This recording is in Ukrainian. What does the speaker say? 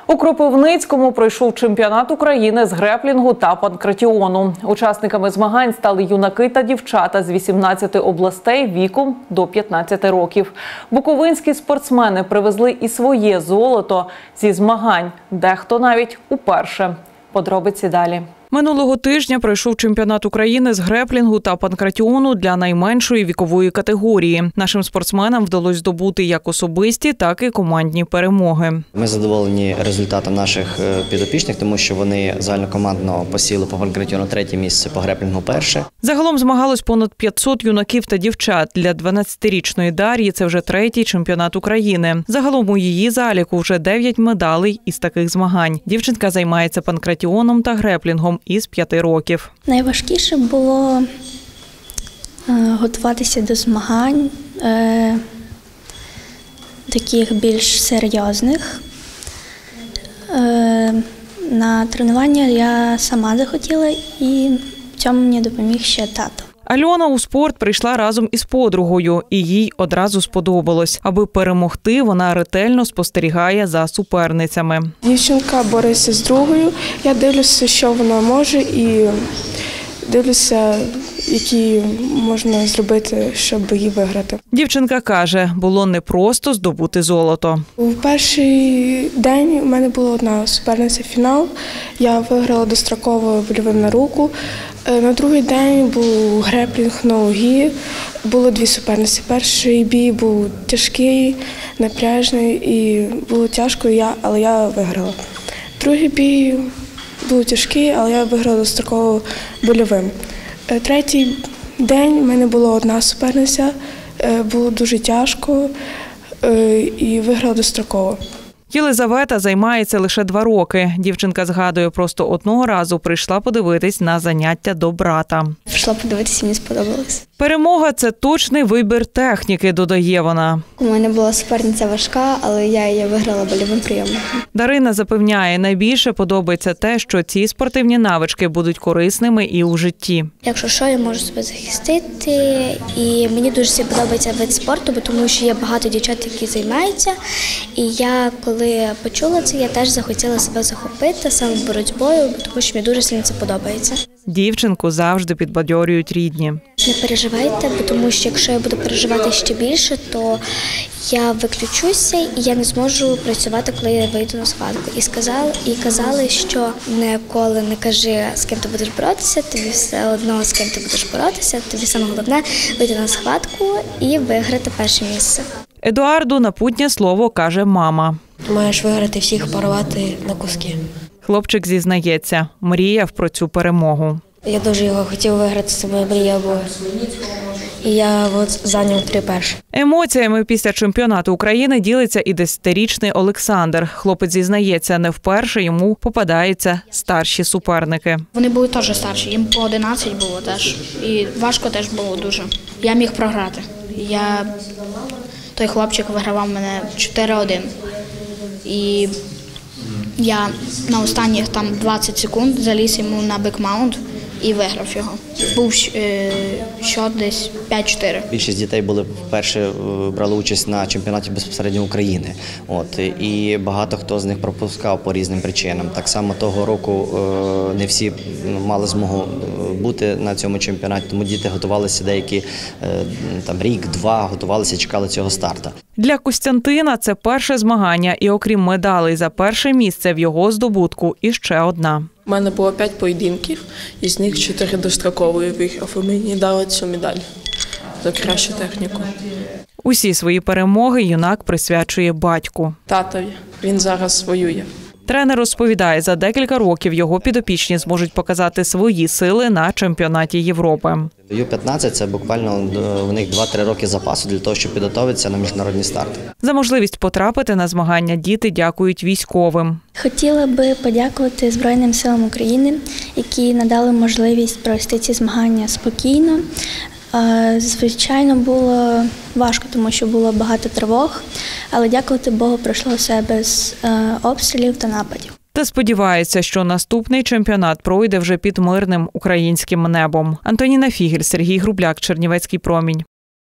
У Кропивницькому пройшов чемпіонат України з греплінгу та панкратіону. Учасниками змагань стали юнаки та дівчата з 18 областей віком до 15 років. Буковинські спортсмени привезли і своє золото зі змагань, дехто навіть уперше. Подробиці далі. Минулого тижня пройшов чемпіонат України з греплінгу та панкратіону для найменшої вікової категорії. Нашим спортсменам вдалося здобути як особисті, так і командні перемоги. Ми задоволені результатом наших підопічних, тому що вони загальнокомандно посіли по панкратіону третє місце, по греплінгу перше. Загалом змагалось понад 500 юнаків та дівчат. Для 12-річної Дар'ї це вже третій чемпіонат України. Загалом у її заліку вже 9 медалей із таких змагань. Дівчинка займається панкратіоном та греплінгом із 5 років. Найважкіше було готуватися до змагань, таких більш серйозних. На тренування я сама захотіла, і в цьому мені допоміг ще тато. Альона у спорт прийшла разом із подругою, і їй одразу сподобалось. Аби перемогти, вона ретельно спостерігає за суперницями. Дівчинка бореться з другою, я дивлюся, що вона може, і дивлюся, які можна зробити, щоб її виграти. Дівчинка каже, було непросто здобути золото. У перший день у мене була одна суперниця фінал, я виграла достроково больовим на руку. На другий день був греплінг на ноги, було 2 суперниці. Перший бій був тяжкий, напряжний і було тяжко, але я виграла. Другий бій був тяжкий, але я виграла достроково больовим. Третій день в мене була одна суперниця, було дуже тяжко і виграла достроково. Єлизавета займається лише 2 роки. Дівчинка згадує, просто одного разу прийшла подивитись на заняття до брата. Прийшла подивитися, мені сподобалось. Перемога – це точний вибір техніки, додає вона. У мене була суперниця важка, але я її виграла больовим прийомом. Дарина запевняє, найбільше подобається те, що ці спортивні навички будуть корисними і у житті. Якщо що, я можу себе захистити. І мені дуже подобається вид спорту, тому що є багато дівчат, які займаються. І я, коли почула це, я теж захотіла себе захопити саме боротьбою, тому що мені дуже сильно це подобається. Дівчинку завжди підбадьорюють рідні. Не переживайте, тому що якщо я буду переживати ще більше, то я виключуся і я не зможу працювати, коли я вийду на схватку. І казали, що ніколи не кажи, з ким ти будеш боротися, тобі все одно, з ким ти будеш боротися, тобі саме головне вийти на схватку і виграти перше місце. Едуарду напутнє слово каже мама. Маєш виграти всіх, порвати на куски. Хлопчик зізнається, мріяв про цю перемогу. Я дуже його хотів виграти, це моя мрія була. І я зайняв 3 перші. Емоціями після чемпіонату України ділиться і 10-річний Олександр. Хлопець зізнається, не вперше йому попадаються старші суперники. Вони були теж старші, їм по 11 було теж. І важко теж було дуже. Я міг програти. Той хлопчик вигравав мене 4-1. І я на останніх 20 секунд заліз йому на бекмаунт і виграв його. Був счет десь 5-4. Більшість дітей вперше брали участь на чемпіонаті безпосередньо України. І багато хто з них пропускав по різним причинам. Так само того року не всі мали змогу бути на цьому чемпіонаті, тому діти готувалися деякі рік-два, готувалися, чекали цього старту. Для Костянтина це перше змагання, і окрім медалей за перше місце в його здобутку іще одна. У мене було 5 поєдинків, із них 4 дострокові виграв, і мені дали цю медаль за кращу техніку. Усі свої перемоги юнак присвячує батьку. Татові, він зараз воює. Тренер розповідає, за декілька років його підопічні зможуть показати свої сили на чемпіонаті Європи. Ю-15 – це буквально у них 2-3 роки запасу для того, щоб підготуватися на міжнародні старти. За можливість потрапити на змагання діти дякують військовим. Хотіла би подякувати Збройним силам України, які надали можливість провести ці змагання спокійно. Звичайно, було важко, тому що було багато тривог, але дякувати Богу, пройшло все без обстрілів та нападів. Та сподівається, що наступний чемпіонат пройде вже під мирним українським небом. Антоніна Фігель, Сергій Грубляк, Чернівецький промінь.